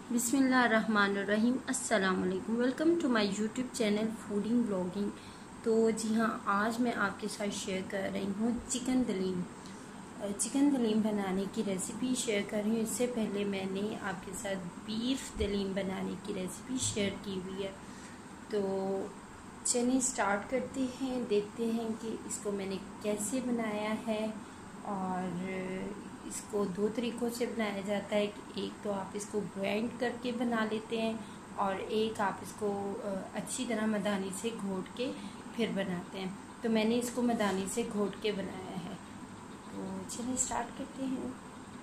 बिस्मिल्लाहिर्रहमानिर्रहीम। अस्सलाम वालेकुम। Welcome to my YouTube channel fooding blogging. तो जी हाँ, आज मैं आपके साथ शेयर कर रही हूँ चिकन दलीम बनाने की रेसिपी शेयर कर रही हूँ। इससे पहले मैंने आपके साथ बीफ दलीम बनाने की रेसिपी शेयर की हुई है। तो चलिए स्टार्ट करते हैं, देखते हैं कि इसको मैंने कैसे बनाया है। और इसको दो तरीक़ों से बनाया जाता है कि एक तो आप इसको ग्राइंड करके बना लेते हैं और एक आप इसको अच्छी तरह मदानी से घोट के फिर बनाते हैं। तो मैंने इसको मदानी से घोट के बनाया है। तो चलिए स्टार्ट करते हैं।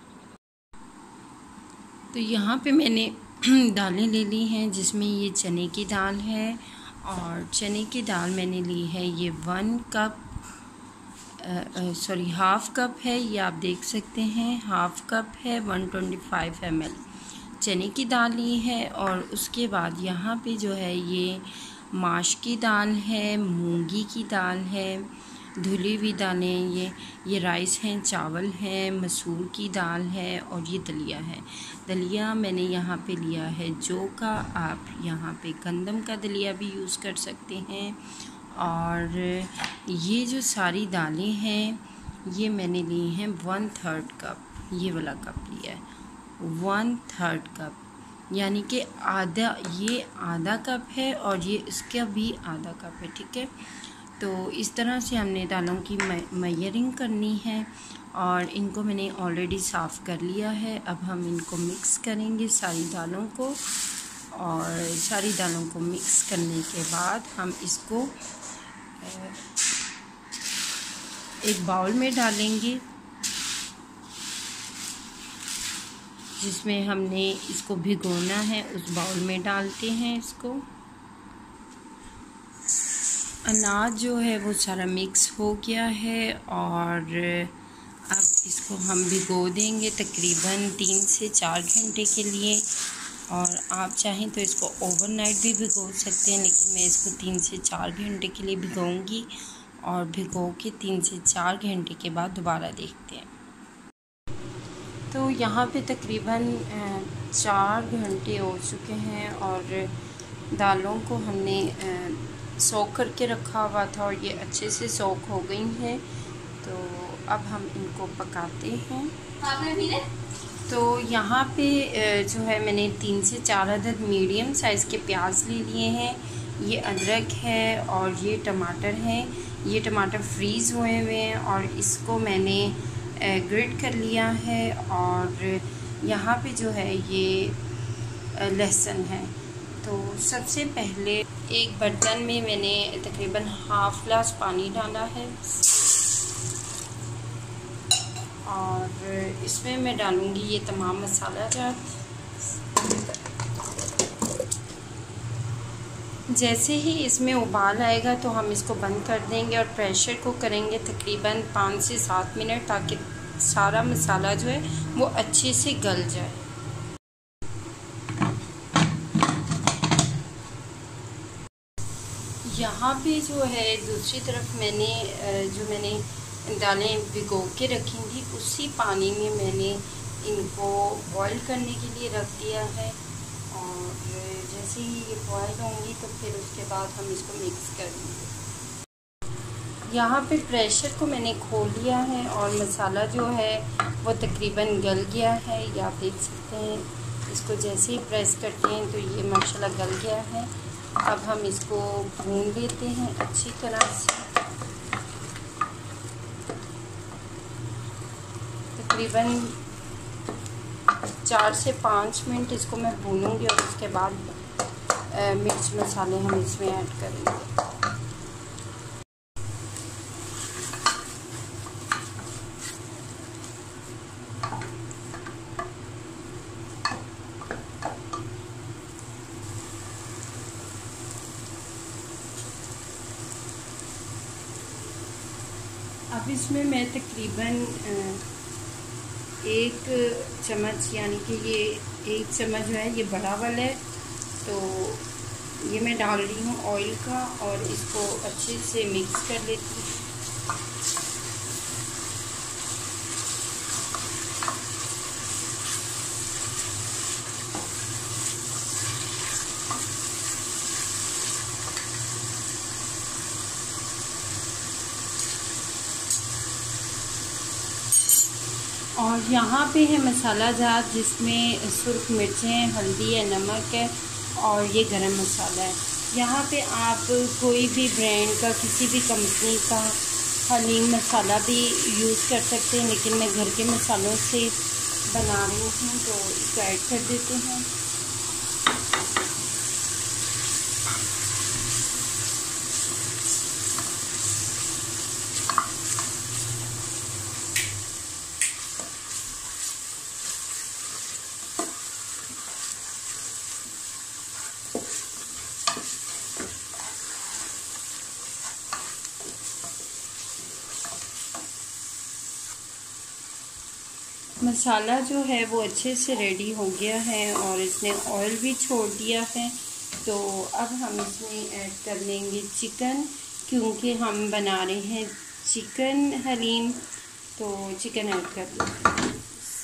तो यहाँ पे मैंने दालें ले ली हैं, जिसमें ये चने की दाल है और चने की दाल मैंने ली है ये 1 कप हाफ़ कप है। ये आप देख सकते हैं हाफ़ कप है। 125 ml चने की दाल ली है। और उसके बाद यहाँ पे जो है ये माश की दाल है, मूंगी की दाल है, धुली हुई दालें, ये राइस हैं, चावल हैं, मसूर की दाल है और ये दलिया है। दलिया मैंने यहाँ पे लिया है जौ का, आप यहाँ पे गंदम का दलिया भी यूज़ कर सकते हैं। और ये जो सारी दालें हैं ये मैंने ली हैं 1/3 कप, ये वाला कप लिया है 1/3 कप, यानी कि ये आधा कप है और ये इसका भी आधा कप है। ठीक है, तो इस तरह से हमने दालों की मेजरिंग करनी है। और इनको मैंने ऑलरेडी साफ़ कर लिया है। अब हम इनको मिक्स करेंगे सारी दालों को। और सारी दालों को मिक्स करने के बाद हम इसको एक बाउल में डालेंगे, जिसमें हमने इसको भिगोना है उस बाउल में डालते हैं इसको। अनाज जो है वो सारा मिक्स हो गया है और अब इसको हम भिगो देंगे तकरीबन 3 से 4 घंटे के लिए। और आप चाहें तो इसको ओवरनाइट भी भिगो सकते हैं, लेकिन मैं इसको 3 से 4 घंटे के लिए भिगोऊंगी। और भिगो के 3 से 4 घंटे के बाद दोबारा देखते हैं। तो यहाँ पे तकरीबन 4 घंटे हो चुके हैं और दालों को हमने सोक करके रखा हुआ था और ये अच्छे से सोक हो गई हैं। तो अब हम इनको पकाते हैं। तो यहाँ पे जो है मैंने 3 से 4 अदद मीडियम साइज़ के प्याज ले लिए हैं। ये अदरक है और ये टमाटर हैं। ये टमाटर फ्रीज़ हुए हुए हैं और इसको मैंने ग्रेट कर लिया है। और यहाँ पे जो है ये लहसुन है। तो सबसे पहले एक बर्तन में मैंने तकरीबन हाफ़ ग्लास पानी डाला है और इसमें मैं डालूँगी ये तमाम मसाला जात। जैसे ही इसमें उबाल आएगा तो हम इसको बंद कर देंगे और प्रेशर को करेंगे तकरीबन 5 से 7 मिनट, ताकि सारा मसाला जो है वो अच्छे से गल जाए। यहाँ पे जो है दूसरी तरफ मैंने दालें भिगो के रखी थी, उसी पानी में मैंने इनको बॉईल करने के लिए रख दिया है। और जैसे ही ये बॉईल होंगी तो फिर उसके बाद हम इसको मिक्स करेंगे। यहाँ पे प्रेशर को मैंने खोल लिया है और मसाला जो है वो तकरीबन गल गया है। ये आप देख सकते हैं, इसको जैसे ही प्रेस करते हैं तो ये माशाल्लाह गल गया है। अब हम इसको भून लेते हैं अच्छी तरह से। तकरीबन 4 से 5 मिनट इसको मैं भूनूंगी और उसके बाद मिर्च मसाले हम इसमें ऐड करेंगे। अब इसमें मैं तकरीबन 1 चम्मच, यानी कि ये 1 चम्मच जो है ये बड़ा वाला है, तो ये मैं डाल रही हूँ ऑयल का और इसको अच्छे से मिक्स कर लेती हूँ। और यहाँ पे है मसाला जात जिसमें सुर्ख मिर्चें, हल्दी है, नमक है और ये गरम मसाला है। यहाँ पे आप कोई भी ब्रांड का, किसी भी कंपनी का हलीम मसाला भी यूज़ कर सकते हैं, लेकिन मैं घर के मसालों से बना रही हूँ तो इसको ऐड कर देते हैं। मसाला जो है वो अच्छे से रेडी हो गया है और इसने ऑयल भी छोड़ दिया है। तो अब हम इसमें ऐड कर लेंगे चिकन, क्योंकि हम बना रहे हैं चिकन हलीम, तो चिकन ऐड कर देते हैं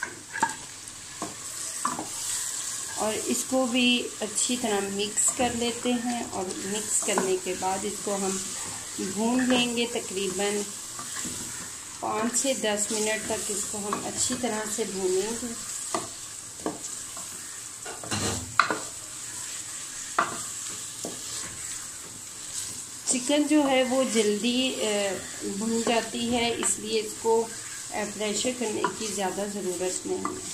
और इसको भी अच्छी तरह मिक्स कर लेते हैं। और मिक्स करने के बाद इसको हम भून लेंगे तकरीबन 5 से 10 मिनट तक। इसको हम अच्छी तरह से भूनेंगे। चिकन जो है वो जल्दी भुन जाती है, इसलिए इसको प्रेशर करने की ज़्यादा ज़रूरत नहीं है।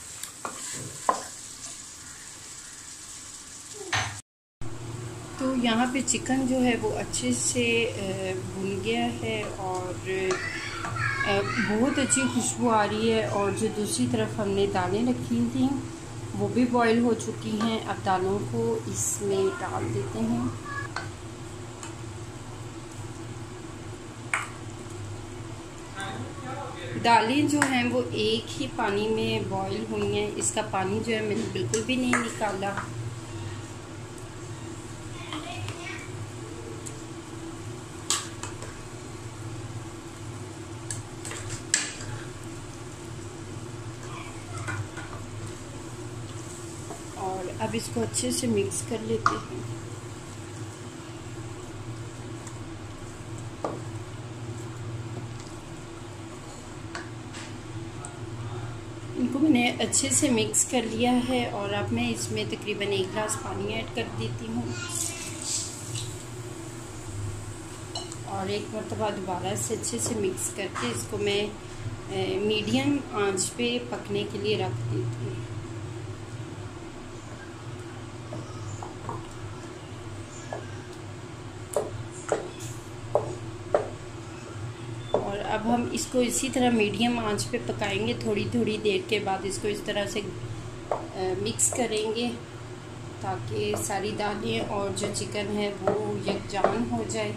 तो यहाँ पे चिकन जो है वो अच्छे से भुन गया है और बहुत अच्छी खुशबू आ रही है। और जो दूसरी तरफ हमने दालें रखी थी वो भी बॉईल हो चुकी हैं। अब दालों को इसमें डाल देते हैं। दालें जो हैं वो एक ही पानी में बॉईल हुई हैं। इसका पानी जो है मैंने बिल्कुल भी नहीं निकाला। और अब इसको अच्छे से मिक्स कर लेते हैं। इनको मैंने अच्छे से मिक्स कर लिया है और अब मैं इसमें तकरीबन 1 गिलास पानी ऐड कर देती हूँ और एक मरतबा दोबारा से अच्छे से मिक्स करके इसको मैं मीडियम आंच पे पकने के लिए रख देती हूँ। अब हम इसको इसी तरह मीडियम आंच पे पकाएंगे। थोड़ी थोड़ी देर के बाद इसको इस तरह से मिक्स करेंगे ताकि सारी दालें और जो चिकन है वो यकजान हो जाए।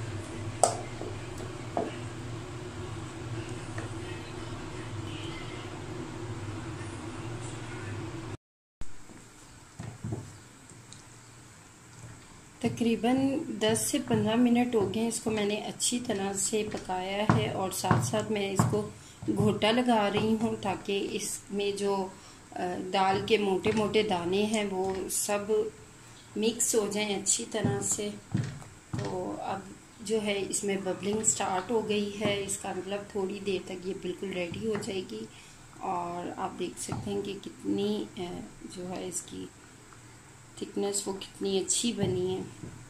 तकरीबन 10 से 15 मिनट हो गए इसको मैंने अच्छी तरह से पकाया है और साथ साथ मैं इसको घोटा लगा रही हूँ ताकि इसमें जो दाल के मोटे मोटे दाने हैं वो सब मिक्स हो जाएं अच्छी तरह से। तो अब जो है इसमें बबलिंग स्टार्ट हो गई है, इसका मतलब थोड़ी देर तक ये बिल्कुल रेडी हो जाएगी। और आप देख सकते हैं कि कितनी जो है इसकी थिकनेस वो कितनी अच्छी बनी है।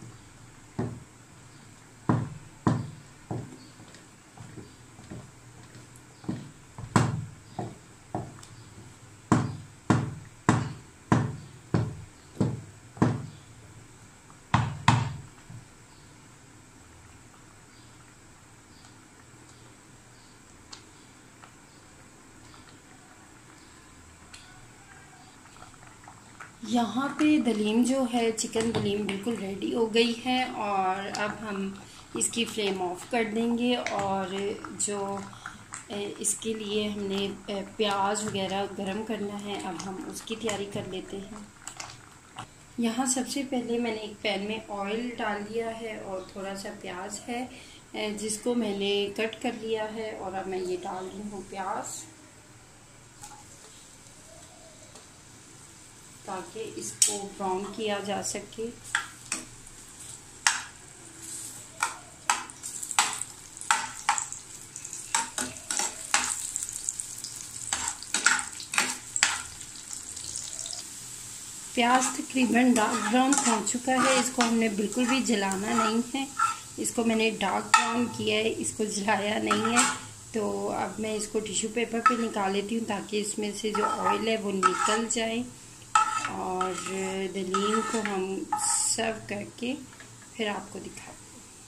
यहाँ पे दलीम जो है चिकन दलीम बिल्कुल रेडी हो गई है और अब हम इसकी फ्लेम ऑफ कर देंगे। और जो इसके लिए हमने प्याज वगैरह गरम करना है, अब हम उसकी तैयारी कर लेते हैं। यहाँ सबसे पहले मैंने एक पैन में ऑयल डाल दिया है और थोड़ा सा प्याज है जिसको मैंने कट कर लिया है और अब मैं ये डाल रही हूँ प्याज, ताकि इसको ब्राउन किया जा सके। प्याज तकरीबन डार्क ब्राउन हो चुका है। इसको हमने बिल्कुल भी जलाना नहीं है। इसको मैंने डार्क ब्राउन किया है, इसको जलाया नहीं है। तो अब मैं इसको टिश्यू पेपर पे निकाल लेती हूँ ताकि इसमें से जो ऑयल है वो निकल जाए। और दलीम को हम सर्व करके फिर आपको दिखाते हैं।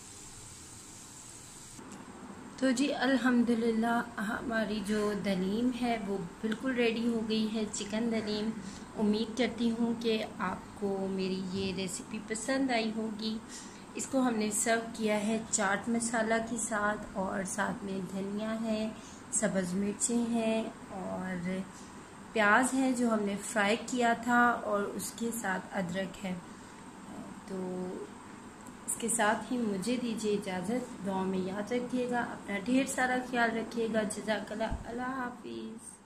तो जी अल्हम्दुलिल्लाह हमारी जो दलीम है वो बिल्कुल रेडी हो गई है, चिकन दलीम। उम्मीद करती हूँ कि आपको मेरी ये रेसिपी पसंद आई होगी। इसको हमने सर्व किया है चाट मसाला के साथ, और साथ में धनिया है, सब्ज़ मिर्चें हैं और प्याज है जो हमने फ्राई किया था, और उसके साथ अदरक है। तो इसके साथ ही मुझे दीजिए इजाज़त। दुआ में याद रखिएगा, अपना ढेर सारा ख्याल रखिएगा। जज़ाकल्लाह, अल्लाह हाफिज़।